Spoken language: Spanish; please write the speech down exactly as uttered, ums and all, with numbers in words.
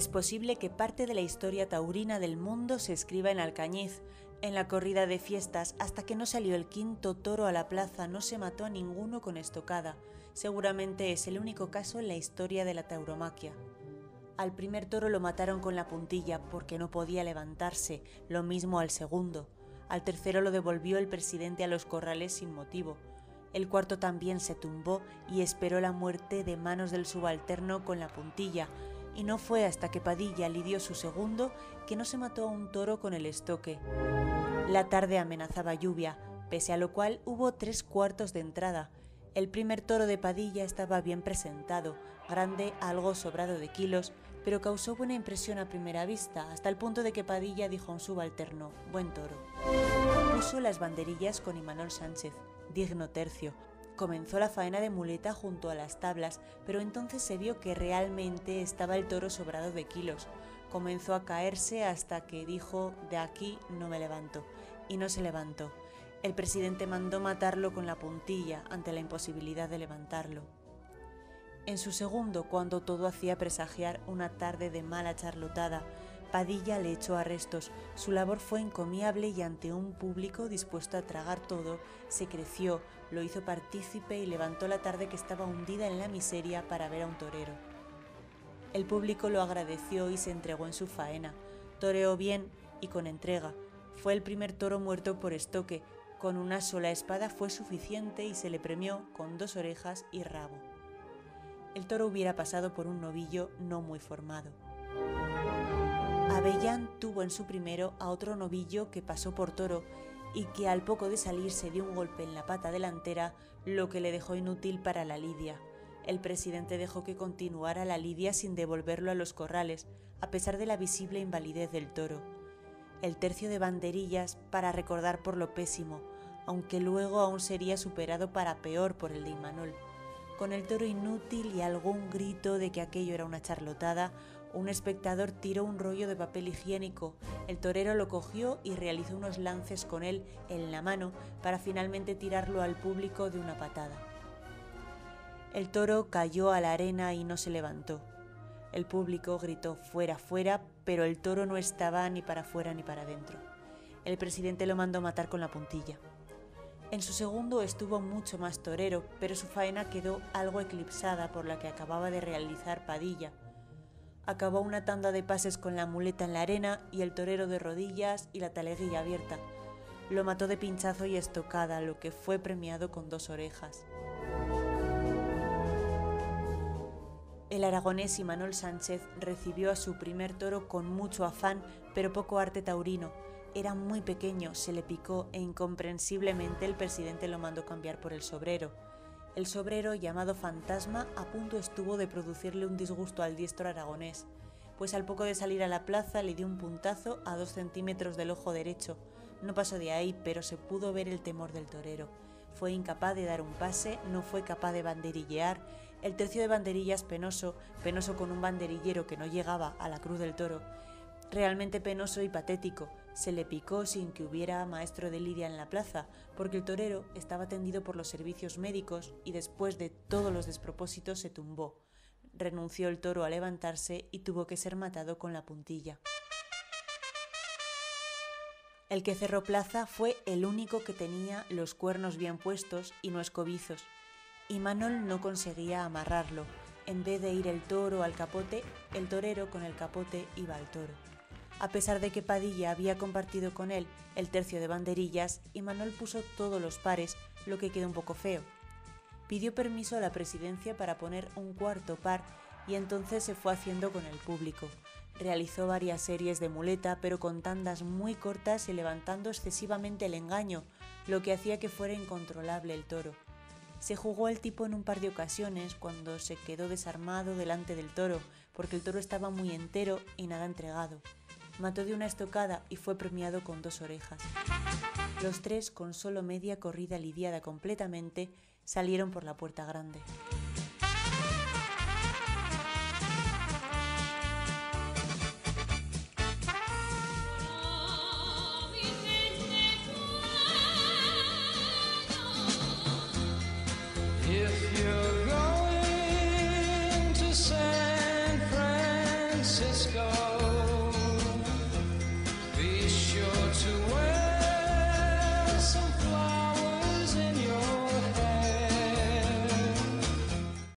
posible que parte de la historia taurina del mundo se escriba en Alcañiz. En la corrida de fiestas, hasta que no salió el quinto toro a la plaza, no se mató a ninguno con estocada. Seguramente es el único caso en la historia de la tauromaquia. Al primer toro lo mataron con la puntilla porque no podía levantarse, lo mismo al segundo. Al tercero lo devolvió el presidente a los corrales sin motivo. El cuarto también se tumbó y esperó la muerte de manos del subalterno con la puntilla, y no fue hasta que Padilla lidió su segundo que no se mató a un toro con el estoque. La tarde amenazaba lluvia, pese a lo cual hubo tres cuartos de entrada. El primer toro de Padilla estaba bien presentado, grande, algo sobrado de kilos, pero causó buena impresión a primera vista, hasta el punto de que Padilla dijo a un subalterno: «Buen toro». Puso las banderillas con Imanol Sánchez, digno tercio. Comenzó la faena de muleta junto a las tablas, pero entonces se vio que realmente estaba el toro sobrado de kilos. Comenzó a caerse hasta que dijo: «De aquí no me levanto», y no se levantó. El presidente mandó matarlo con la puntilla ante la imposibilidad de levantarlo. En su segundo, cuando todo hacía presagiar una tarde de mala charlotada, Padilla le echó arrestos. Su labor fue encomiable y ante un público dispuesto a tragar todo, se creció, lo hizo partícipe y levantó la tarde que estaba hundida en la miseria para ver a un torero. El público lo agradeció y se entregó en su faena. Toreó bien y con entrega. Fue el primer toro muerto por estoque. Con una sola espada fue suficiente y se le premió con dos orejas y rabo. El toro hubiera pasado por un novillo no muy formado. Avellán tuvo en su primero a otro novillo que pasó por toro y que al poco de salir se dio un golpe en la pata delantera, lo que le dejó inútil para la lidia. El presidente dejó que continuara la lidia sin devolverlo a los corrales, a pesar de la visible invalidez del toro. El tercio de banderillas para recordar por lo pésimo, aunque luego aún sería superado para peor por el de Imanol. Con el toro inútil y algún grito de que aquello era una charlotada, un espectador tiró un rollo de papel higiénico. El torero lo cogió y realizó unos lances con él en la mano para finalmente tirarlo al público de una patada. El toro cayó a la arena y no se levantó. El público gritó «fuera, fuera», pero el toro no estaba ni para fuera ni para dentro. El presidente lo mandó matar con la puntilla. En su segundo estuvo mucho más torero, pero su faena quedó algo eclipsada por la que acababa de realizar Padilla. Acabó una tanda de pases con la muleta en la arena y el torero de rodillas y la taleguilla abierta. Lo mató de pinchazo y estocada, lo que fue premiado con dos orejas. El aragonés Imanol Sánchez recibió a su primer toro con mucho afán, pero poco arte taurino. Era muy pequeño, se le picó e incomprensiblemente el presidente lo mandó cambiar por el sobrero. El sobrero, llamado Fantasma, a punto estuvo de producirle un disgusto al diestro aragonés, pues al poco de salir a la plaza le dio un puntazo a dos centímetros del ojo derecho. No pasó de ahí, pero se pudo ver el temor del torero. Fue incapaz de dar un pase, no fue capaz de banderillear. El tercio de banderillas penoso, penoso con un banderillero que no llegaba a la cruz del toro. Realmente penoso y patético. Se le picó sin que hubiera maestro de lidia en la plaza, porque el torero estaba atendido por los servicios médicos y después de todos los despropósitos se tumbó. Renunció el toro a levantarse y tuvo que ser matado con la puntilla. El que cerró plaza fue el único que tenía los cuernos bien puestos y no escobizos. Imanol no conseguía amarrarlo. En vez de ir el toro al capote, el torero con el capote iba al toro. A pesar de que Padilla había compartido con él el tercio de banderillas, Imanol puso todos los pares, lo que quedó un poco feo. Pidió permiso a la presidencia para poner un cuarto par y entonces se fue haciendo con el público. Realizó varias series de muleta, pero con tandas muy cortas y levantando excesivamente el engaño, lo que hacía que fuera incontrolable el toro. Se jugó el tipo en un par de ocasiones cuando se quedó desarmado delante del toro, porque el toro estaba muy entero y nada entregado. Mató de una estocada y fue premiado con dos orejas. Los tres, con solo media corrida lidiada completamente, salieron por la puerta grande. If you're